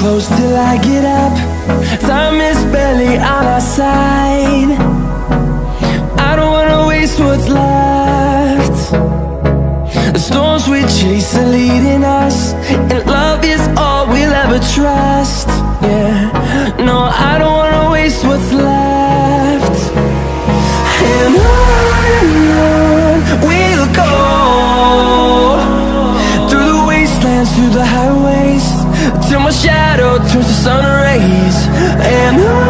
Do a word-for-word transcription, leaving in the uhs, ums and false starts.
close till I get up. Time is barely on our side. I don't wanna waste what's left. The storms we chase are leading us, and love is all we'll ever trust. Yeah, no, I don't wanna waste what's left. And on and on we'll go, through the wastelands, through the highways, till my shadow turns to sun rays. And on